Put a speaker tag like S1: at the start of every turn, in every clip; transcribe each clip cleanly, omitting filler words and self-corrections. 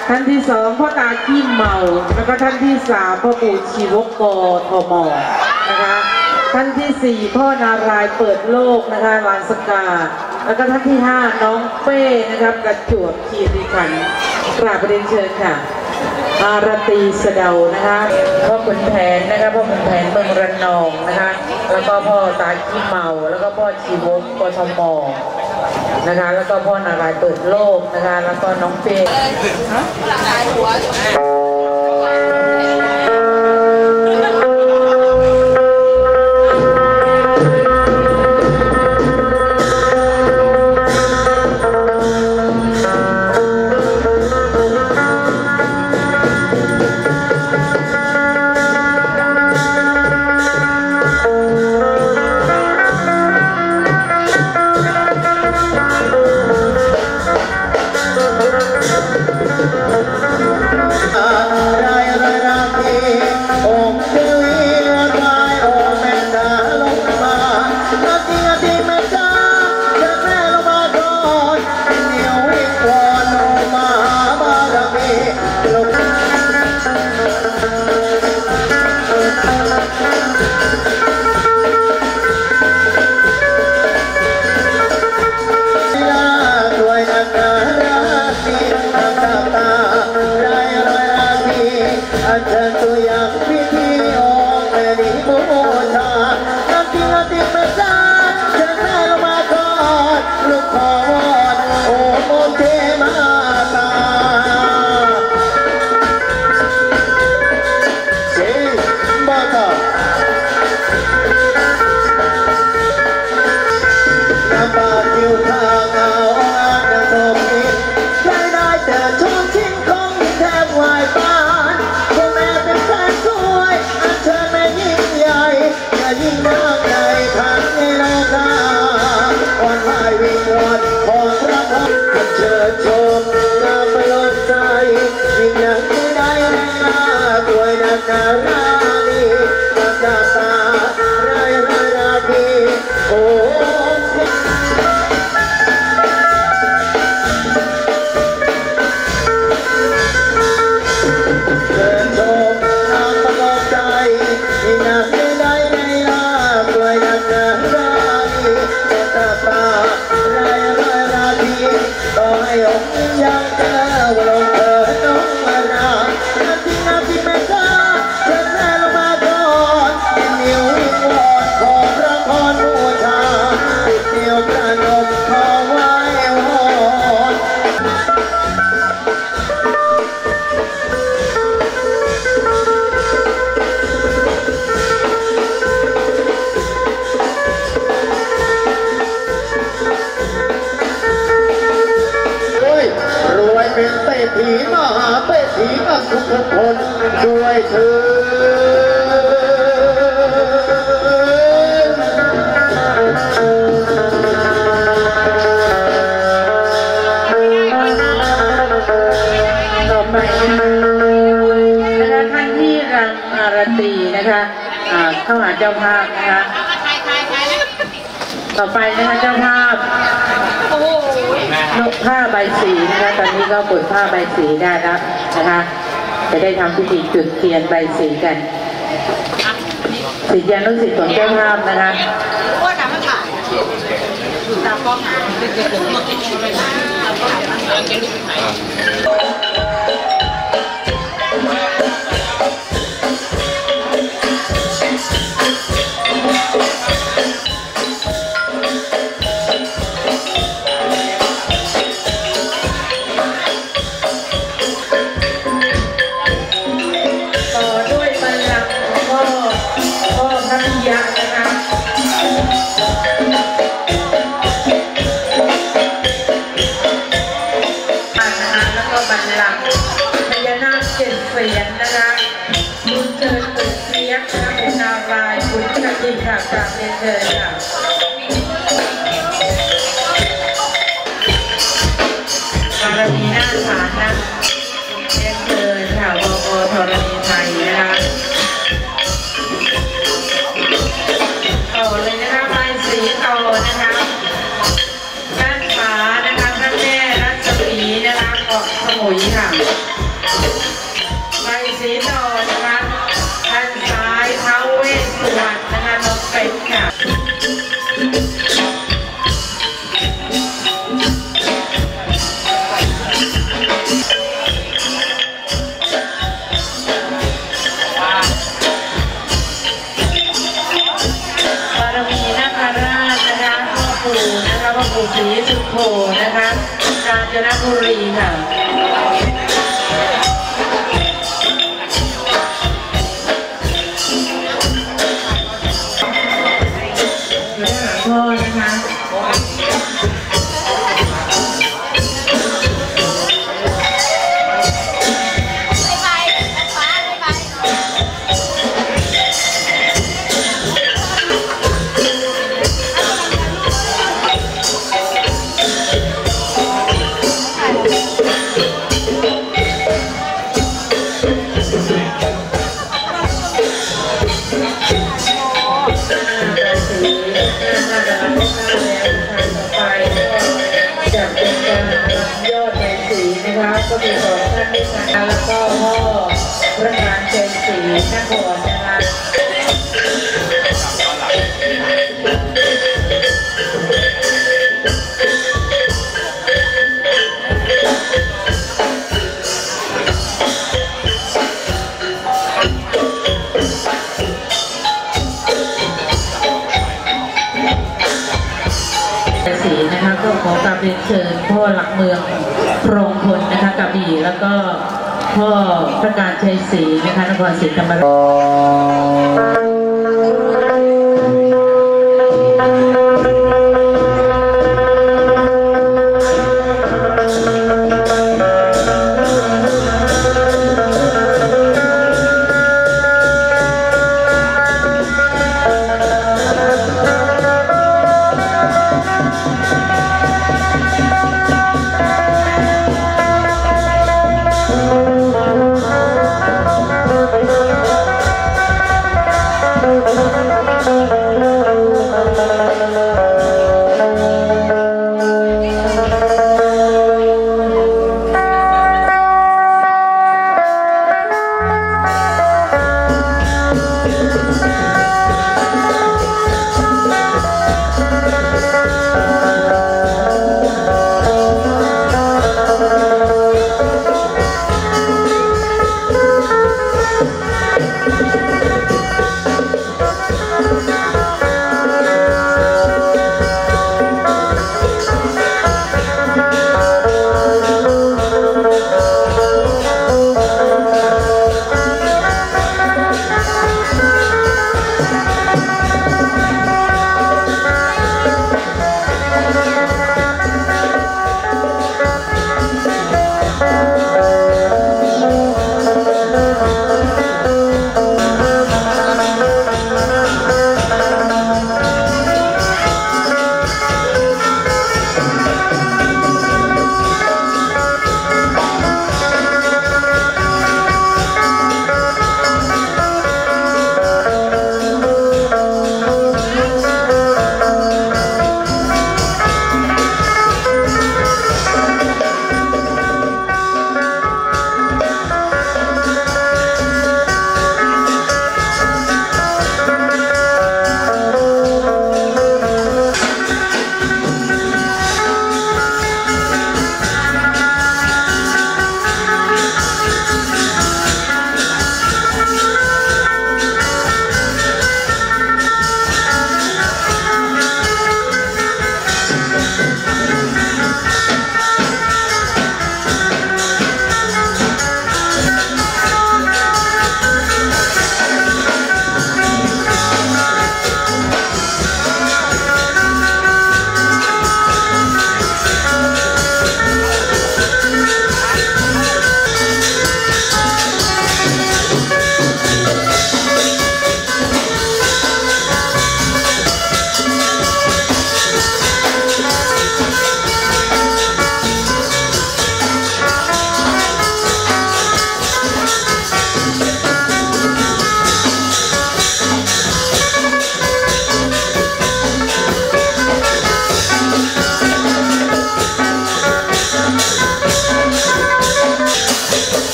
S1: ท่านที่สองพ่อตาขี้เมาแล้วก็ท่านที่สามพ่อปู่ชีวกกทมนะคะท่านที่สี่พ่อนารายเปิดโลกนะคะลานสกาแล้วก็ท่านที่ห้าน้องเป้นะครับประจวบคีรีขันธ์กราบเรียนเชิญค่ะอารตีสะเดานะคะพ่อขุนแผนนะคะพ่อขุนแผนเมืองระนองนะคะแล้วก็พ่อตาขี้เมาแล้วก็พ่อชีวกกทมนะคะแล้วก็พ่อนารายเปิดโลกนะคะแล้วก็น้องเป้เข้าหาเจ้าภาพนะคะต่อไปนะคะเจ้าภาพนกผ้าใบสีนะคะตอนนี้ก็ปลดผ้าใบสีได้แล้วนะคะจะได้ทำพิธีจุดเทียนใบสีกันศิษยานุศิษย์ของเจ้าภาพนะคะว่าทำมาถ่ายตามกล้องค่ะกราบเรียนเชิญค่ะธรณีหน้าศาลนะเรียนเชิญค่ะวกธรณีไทยนะคะต่อเลยนะคะใบสีต่อนะคะด้านขวานะคะพระแม่รัศมีนะคะเกาะสมุยค่ะค่ะใบสีนอนนะคะด้านซ้ายท้าวเวสสุวรรณนะคะน้องเป็ดค่ะบารมีนาคราชนะคะพ่อปู่นะคะพ่อปู่ศรีสุโธนะคะกาญจนบุรีค่ะพ่อนะคะก็มีสองท่านด้วยกันแล้วก็พ่อประธานเจนศรีนครนะคะศรีนะคะก็ขอกราบเรียนเชิญพ่อหลักเมืองครองพลนะคะกระบี่แล้วก็พ่อประการชัยศรีนะคะนครศรีธรรมราช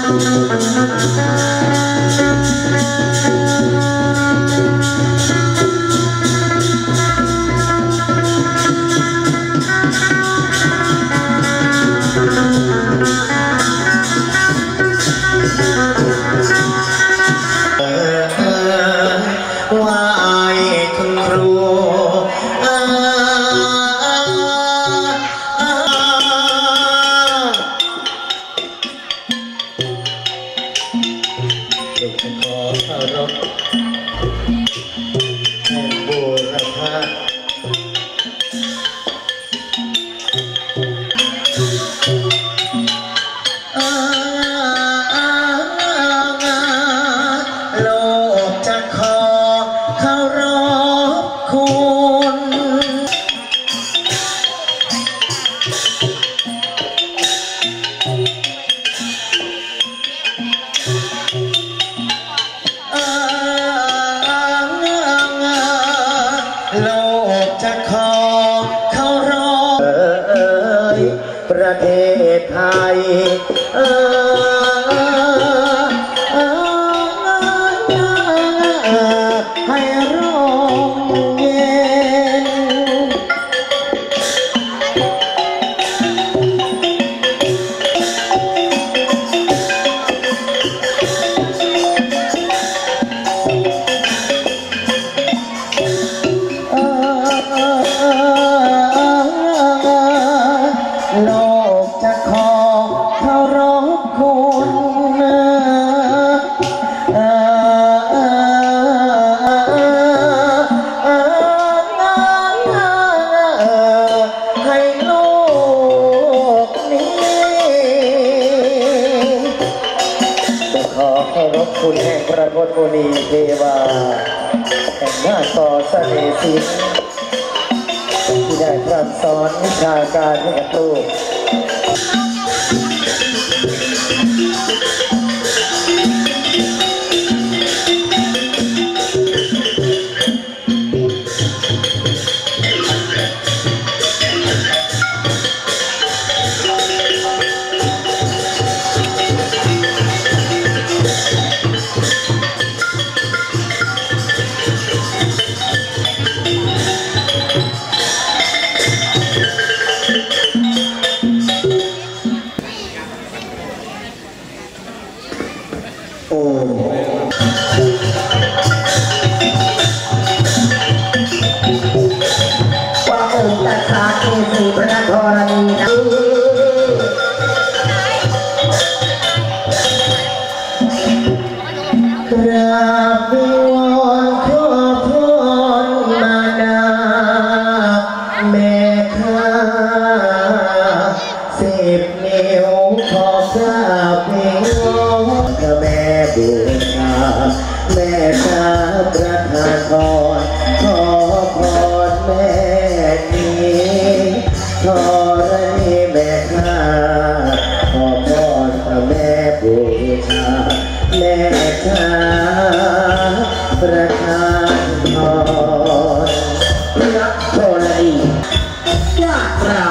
S2: ประเทศไทยให้ร่มเย็นโลกจะขอเคารพคุณให้โลกนี้จะขอเคารพคุณแห่งพระพุทธมุนีเทวาแห่งหน้าต่อเสน่ห์ศิลป์ที่ได้พร่ำสอนวิชาการให้กับลูกพระธรณีนะกราบวิงวอนขอพรมาดาแม่ข้า10 นิ้วขอกราบวิงวอนแม่บูชาแม่ข้าประทานพรขอพรแม่ธรณีแม่ข้าขอพรแม่บูชาแม่ข้าประทานพรพระธรณียาตรา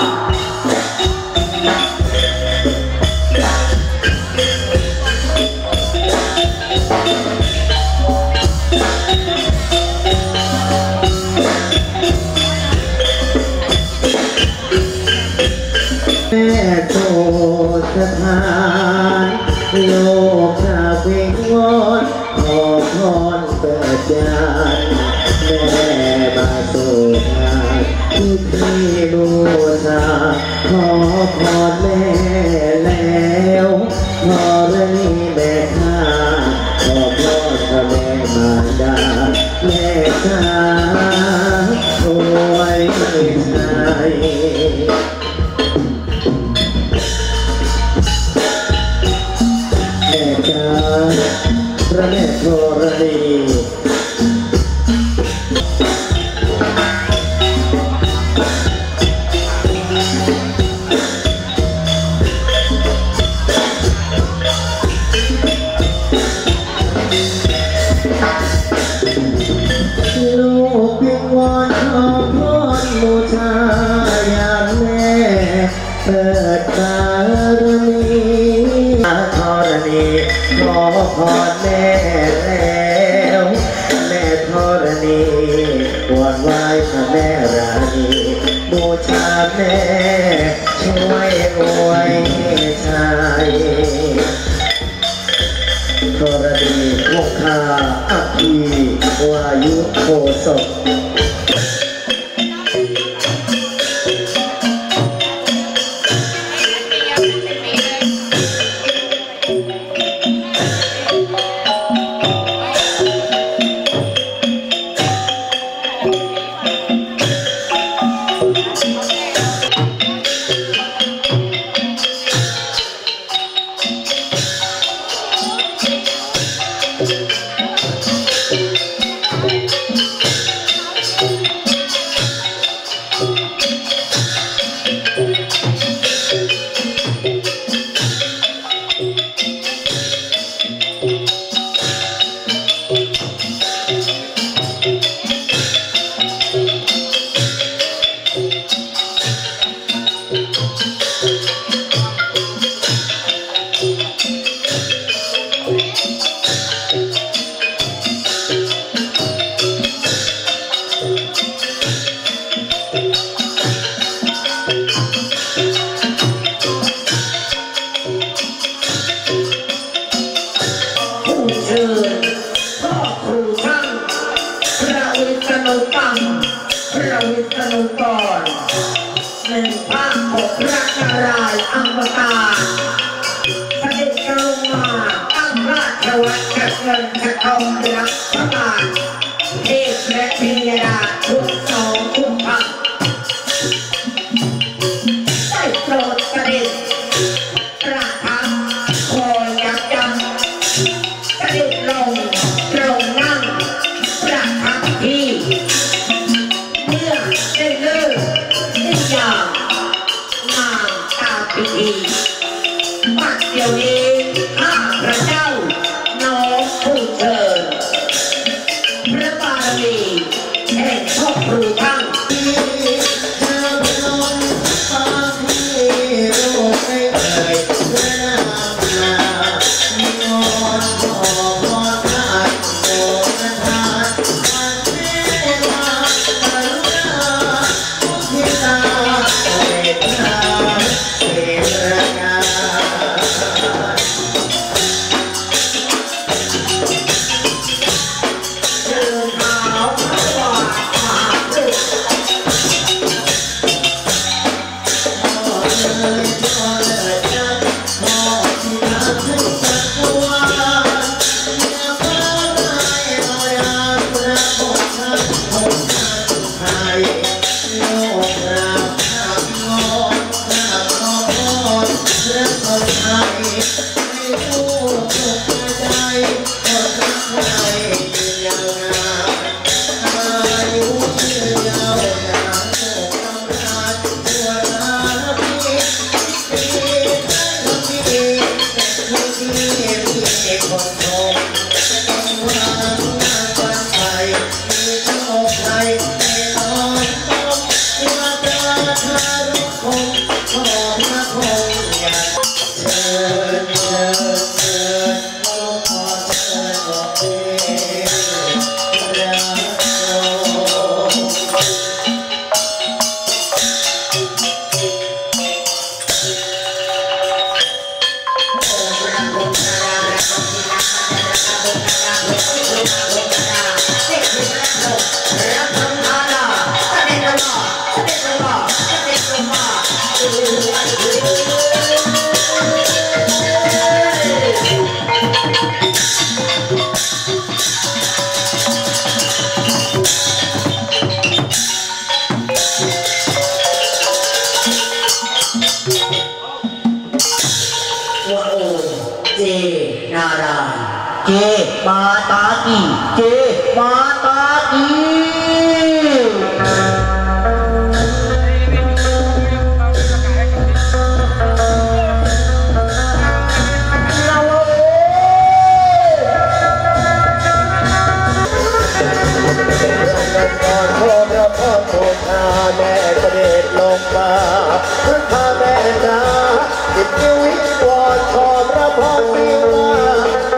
S2: แม่โปรดสถานโลกข้าวิงวอนขอพรเปิดญาณแม่มาสู่งานที่พี่บูชาขอพรแม่แล้วธรณีแม่ข้าขอพรพระแม่มารดาแม่ข้าโอ้ยชายพระแม่ธรณีโลขอพรแม่แล้วแม่ธรณีกวดไหว้พระแม่ราณีบูชาแม่ช่วยอวยชัยธรณีวงคาอัคคีวายุโคศก
S3: माता की जय माता की
S2: แม่เสด็จลงมาพระแม่นาจิตวิวรณ์ขอพระพรวิวา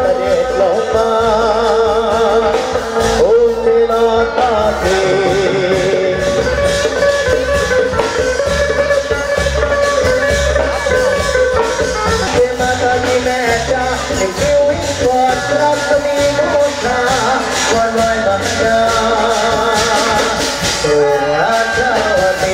S2: ดาให้ชีวิตกอดรักจะมีโมชาวันลอยบังดาสุราชาวดี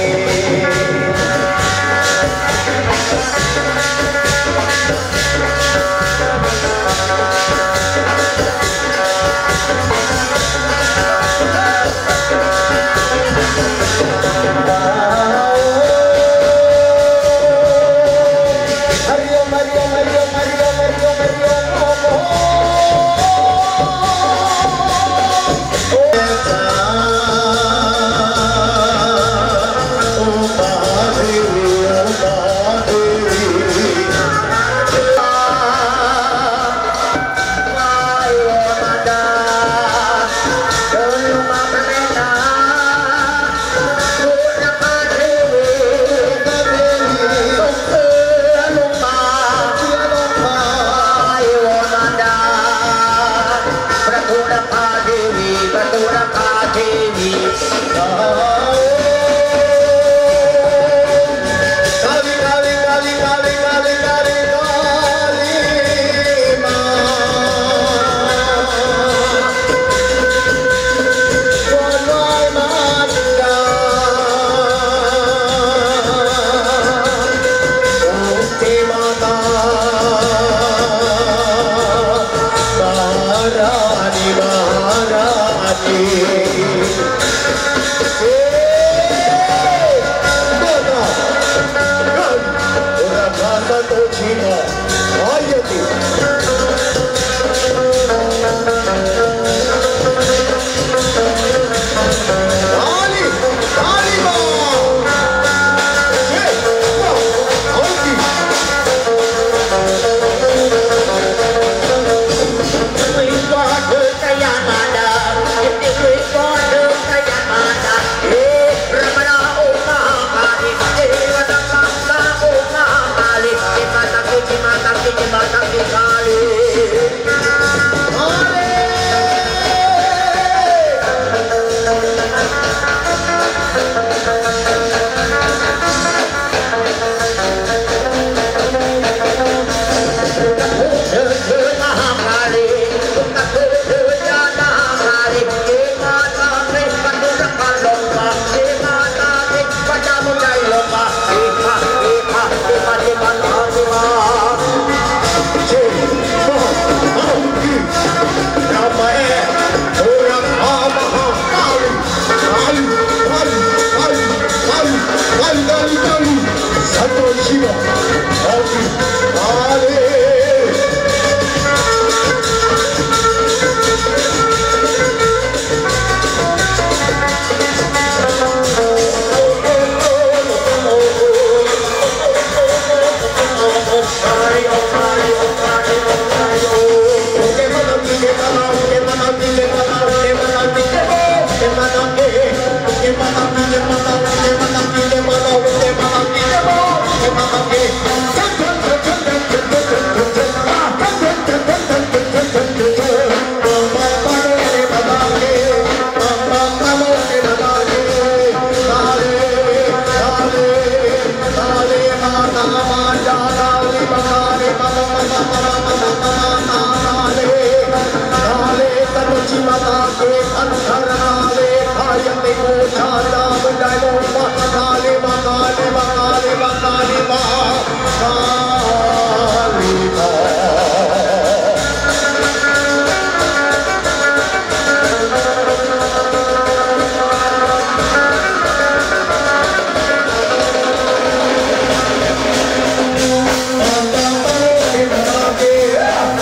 S2: Yeah.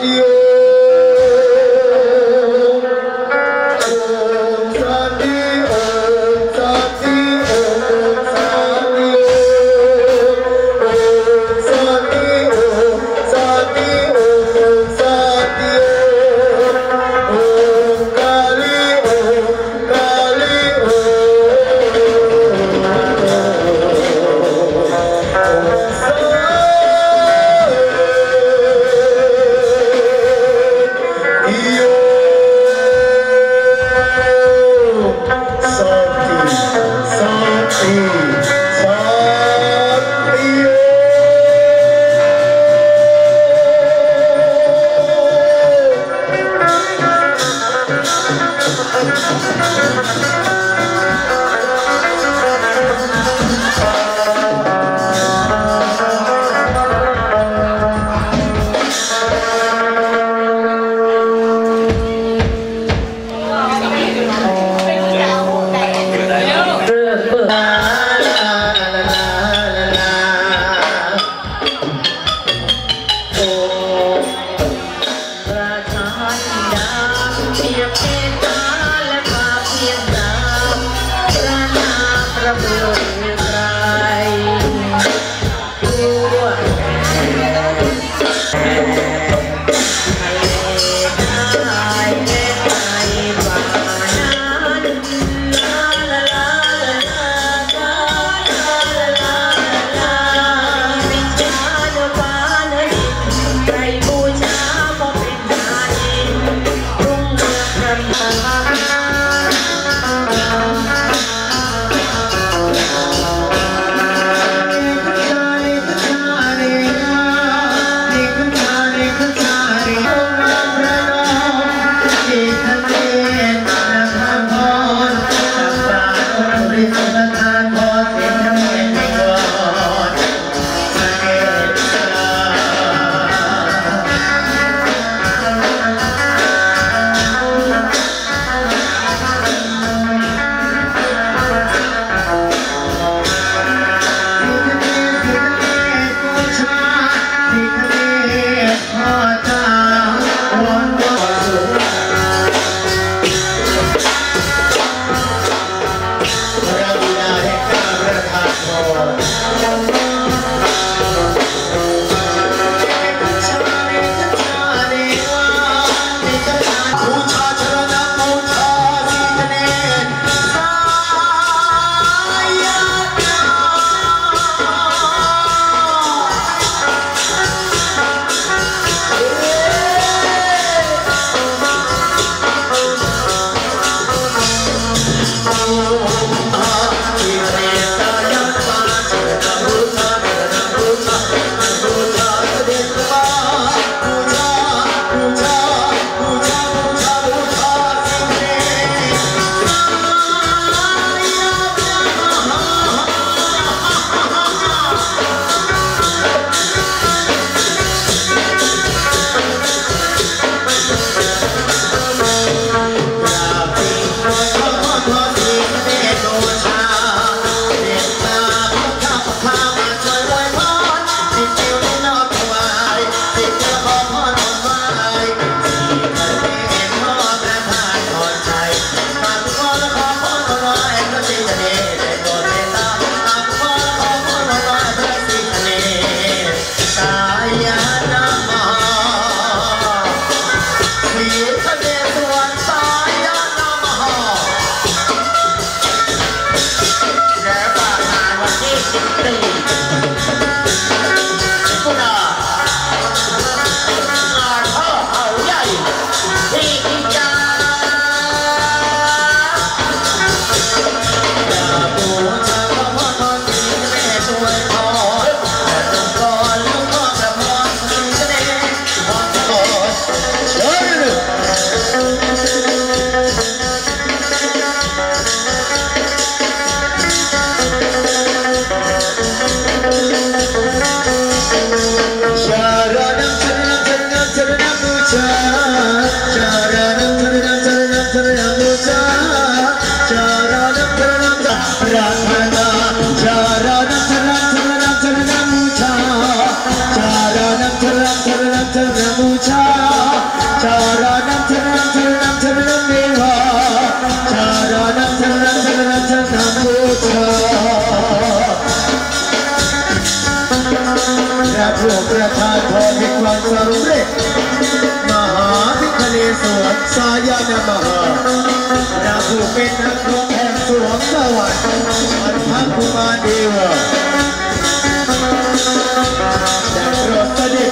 S2: ติโย
S1: Bye.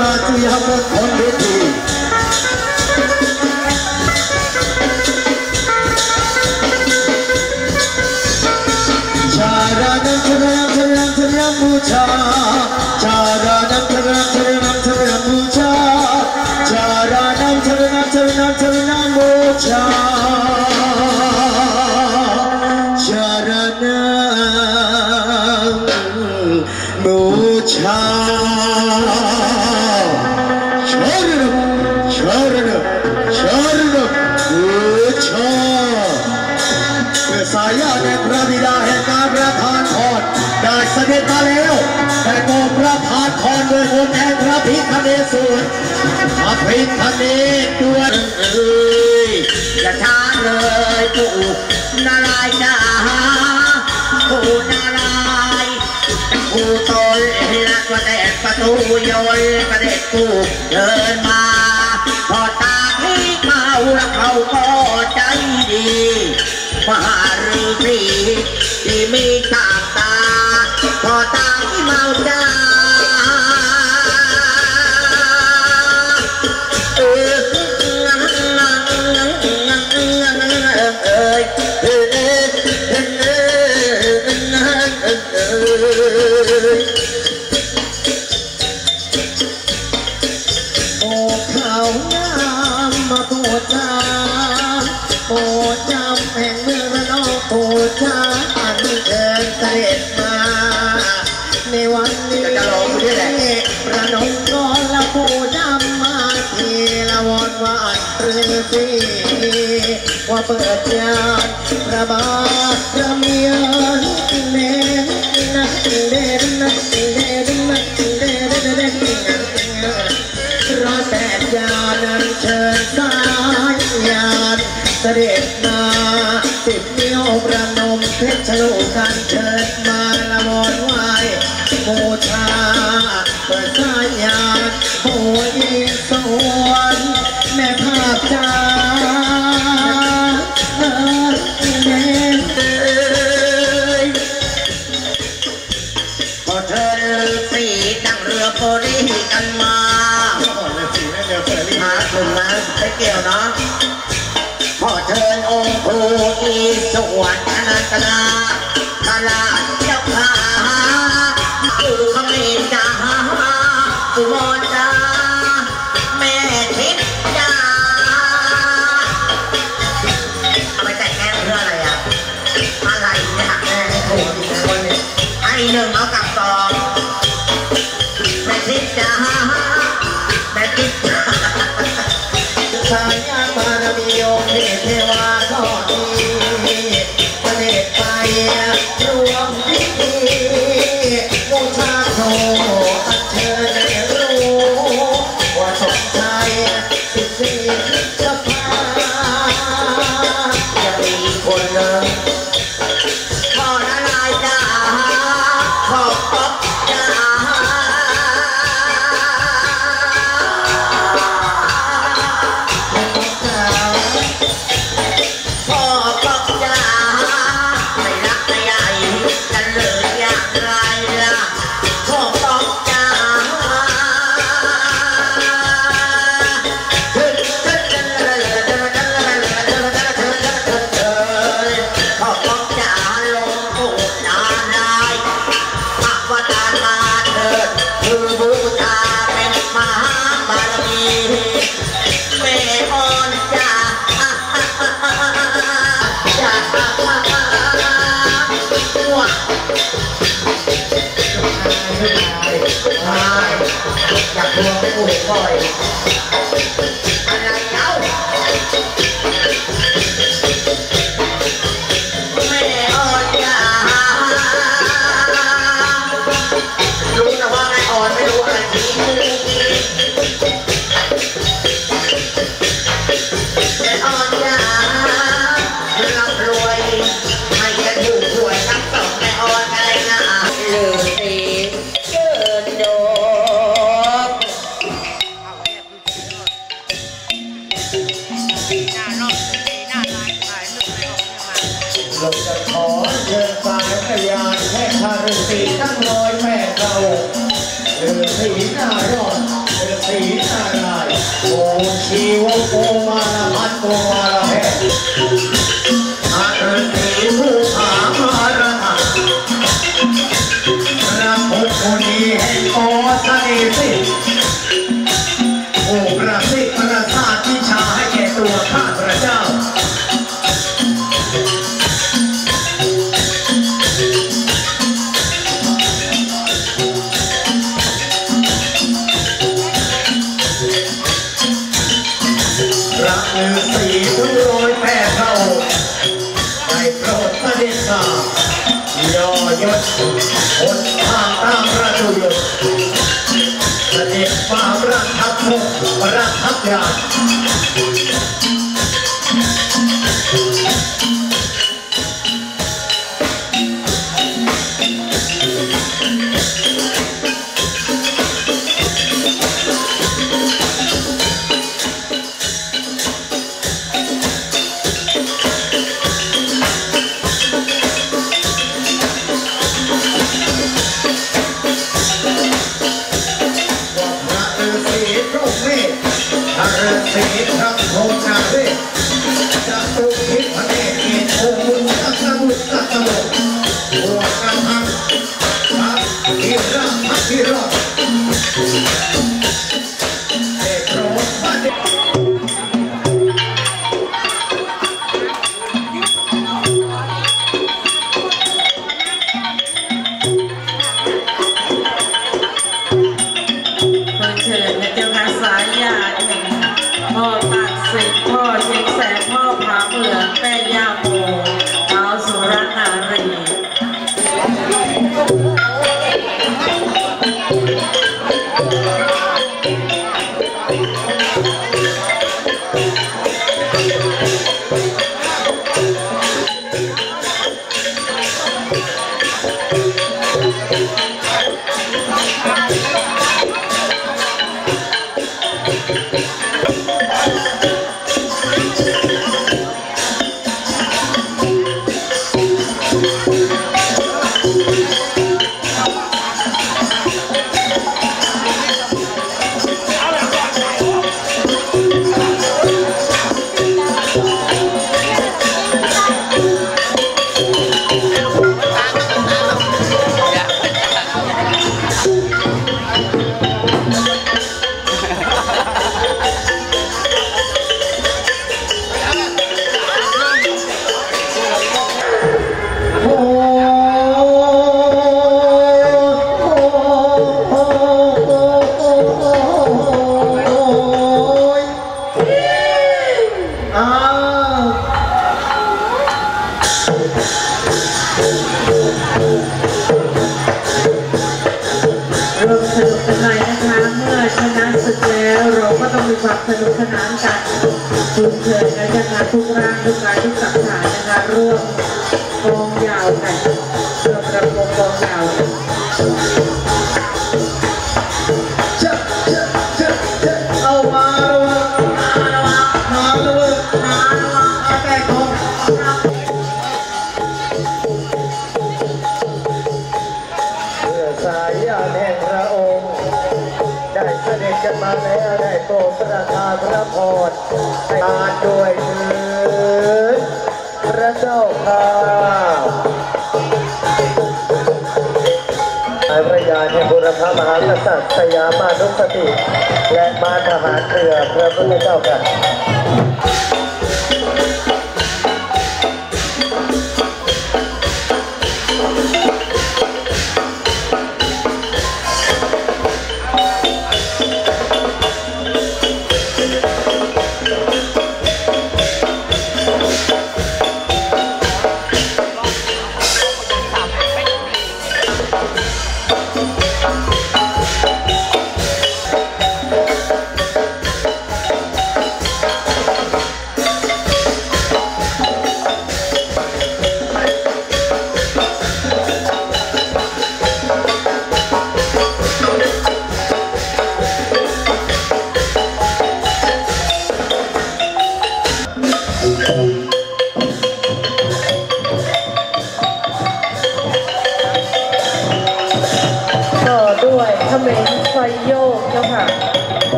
S3: มาจุยบนคนเวทีชาดานังชาดานังชาดานังชาดานังบูชาชาดานังชาดานังชาดานังชาดานังบูชาชาดานังชาดานังชาดานังชาดานังบูชาชาดานังบูชาชาดานังชาดานังชาดานังบูชาสายาในพระบิดาแห่งการประทานพรได้เสด็จมาแล้วแต่ก็ประทานพรโดยองค์แห่งพระพิฆเนศพระพิฆเนศด้วยอย่าช้าเลยปู่นารายณ์จ้าปู่นารายณ์ปู่โตและกระเด็ดประตูโยนกระเด็ดปู่เดินมาพอตาที่เมาแล้วเขาก็ใจดีมหาฤาษีที่มีตาตาพอตาที่เมาจ้าโอ้เขางามมาโปรดจ้าโปรดจำแห่งเมืองระนองโปรดจ้าอันเดินเสด็จมาในวันนี้ระนองก็ละโปรดจำมาทีละวันวานฤาษีว่าเปิดญาณพระบาทระเมียนเนนักเด่นนักเด่นนักเด่นเด่นเด่นรอแต่ญาณนั้นเชิญสายญาณเสด็จมาสิบนิ้วประนมเพชรลูกกันเชิญมาละวอนไหวบูชาเปิดสายญาณโอ้ยสวรรค์แม่ภาพจ้าพอเธอสีนั่งเรือโพลีกันมามาถึงนะไม่เกี่ยวนะพอเชิญองค์ภูอีสวรรค์อนันตนาคาราเจ้าข้าปู่ขมิ้นจ้าสุวรรณจ้าแม่ทิพย์จ้าเอาไปแต่งแก้เพื่ออะไรอ่ะอะไรเนี่ยแม่ให้ถูกอีกคนเนี่ยไอ้หนึ่งเอากลับสองแม่ทิพย์จ้าแม่ทิพย์สายญาณบารมีองค์เทวาก็ดีเสด็จไปรวมพิธีบูชาโทอัญเชิญให้รู้ว่าสมใจ14 พฤษภาจะมีคนหนึ่งพ่อนารายณ์จ้าขอบป๊อบจ้าพ่อป๊อบจ้าไม่รักไม่ใหญ่กันเลยอย่างไรล่ะพ่อป๊อบจ้าพ่อป๊อบจ้าลงปู่นารายณ์อวตารมาเถิดคือบูชาเป็นมหาบารมีแม่อ่อนจ้าจ้าว้าอยากลองปู่บ่อยอะไรเล่าแม่อ่อนจ้ารู้แต่ว่าแม่อ่อนไม่รู้อะไรทีแม่อ่อนจ้าร่ำรวยให้จะถูกหวยทั้งสองแม่อ่อนอะไรนะฤาษีเชิญโยม เราจะขอเชิญสายพยานแม่ข้าฤาษีทั้งร้อยแม่เราฤาษีน่ารอดฤาศรีนารายณ์โอชีวโกมาลพันโกมาลเพอาเรตีผู้ผามาระหัตพระพุทธนีแห่งโอสนีสิโอประสิทธิ์ประสาทวิชาให้แก่ตัวข้าพระเจ้าพระฤาษีทุกร้อยแปดพระองค์ได้โปรดเสด็จมาย่อยศหนทางตามพระจุลเสด็จมาประทับทรงประทับญาณสีพระโพนาเวศจะตุทิพเนตรเกียรติองค์บุญสัตบุตรสัตบุตรหัวกระพังพระอิระพระอิระเด็กโปรดพระเดช
S1: เชิญเจ้าค่ะสายญาติพ่อตักสิทธิ์พ่อเชียงแสนพ่อผาเมืองแม่ย่าโมท้าวสุรนารีความสนุกสนานกันทุกเชิญกันนะคะทุกร่างทุกกายทุกสังขารนะคะร่วมกองยาวกันร่วมระบบกองยาว
S3: เอามาเลยแต่ของเพื่อสายญาณแห่งพระองค์ได้เสด็จกันมาแล้วได้โปรดประทานพระพรให้ทานด้วยเถิดพระเจ้าข้าพระยาแห่งบุรพมหากษัตริย์สยามานุสติและมาทหารเรือพระพุทธเจ้ากัน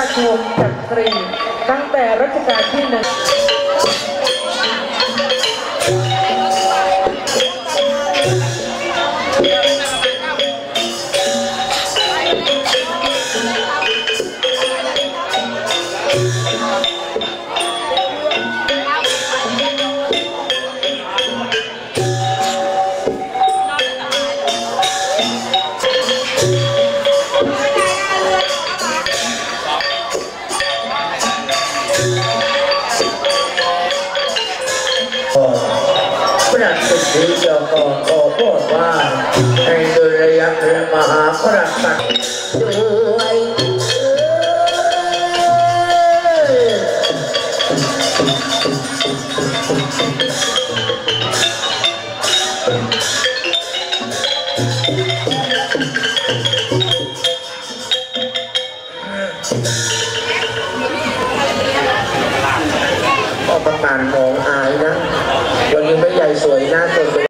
S1: ชมจักรีตั้งแต่รัชกาลที่ 1
S2: พระสุธีเจ้าก็ขอโทษว่าให้ดุลยภพมหาพระสัตว์ด้วยก็ประมาณมองอายนะวันนี้ไม่ใหญ่สวยนะ